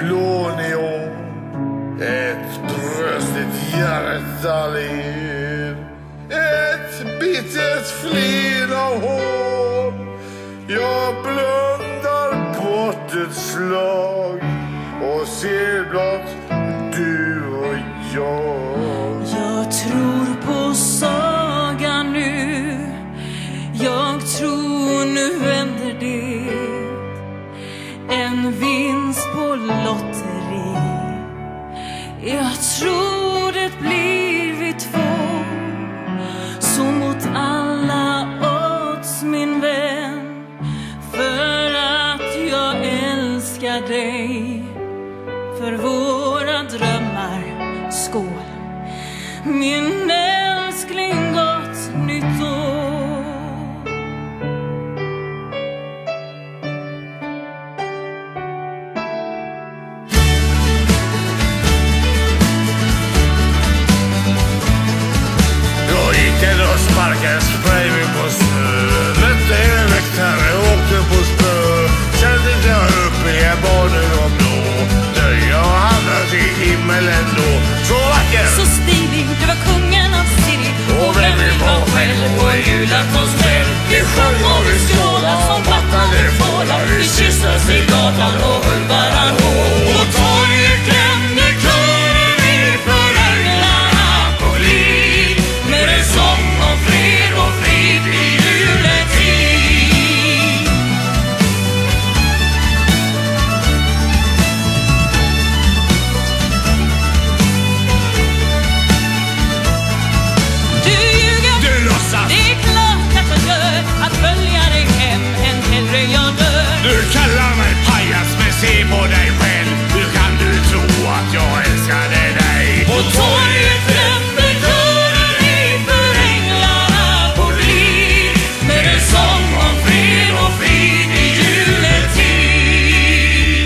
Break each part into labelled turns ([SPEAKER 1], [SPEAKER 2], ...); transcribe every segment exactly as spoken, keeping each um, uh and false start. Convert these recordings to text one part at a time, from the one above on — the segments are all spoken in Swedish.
[SPEAKER 1] blå neon. Ett bröst, ett hjärtalén. Ett bittert flin av hår. Jag blundar bort ett slag och ser blott du och jag.
[SPEAKER 2] Jag tror på sagan nu. Jag tror nu vänder det. En vinst på lotteri. Jag tror det blir vi två. Så mot alla odds min vän. För att jag älskar dig. För våra drömmar. Skål. Min älskling, gott nytt år.
[SPEAKER 1] Jag gick en och sparkade spray mig på snö. Mötte en väktare, åkte på spö. Kände jag upp i en barnen och blå. Där jag hamnat i himmelen då. Så vacker!
[SPEAKER 2] Så stilig, du var kungen av City.
[SPEAKER 1] Och vem vi var själv och en julaftonskväll. Vi sjöng och vi skålade som vattnade fålar. Vi kysstes i gatan och höll varann hårt. Och torget glömde kören inför änglarna på glid. Med en sång om fred och frid i juletid.
[SPEAKER 2] Du ljuger,
[SPEAKER 1] Du låtsas,
[SPEAKER 2] det är klart att jag gör. Att följa dig hem, än hellre jag dör.
[SPEAKER 1] du kallar mig pajas men se på dig själv. Hur kan du tro att jag älskade dig? På torget glömde kören inför änglarna på glid. Med en sång om fred och frid i juletid.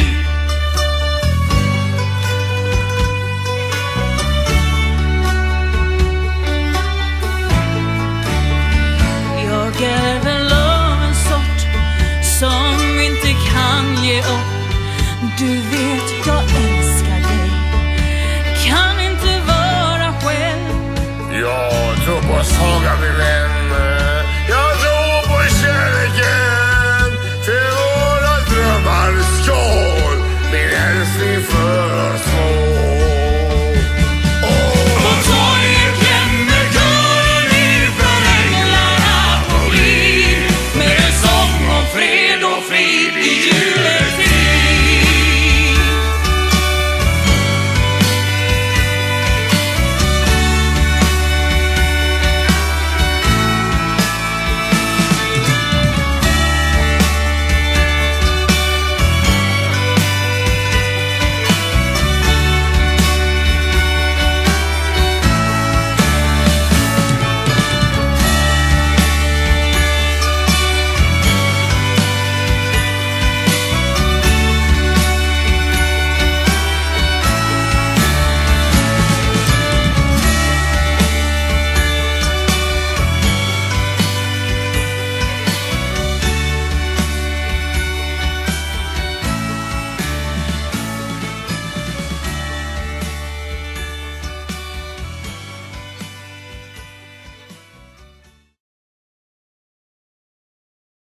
[SPEAKER 2] Jag är väl av en sort som inte kan ge upp. Du vet jag älskar dig. Kan inte vara själv.
[SPEAKER 1] Jag tror på saga min vän.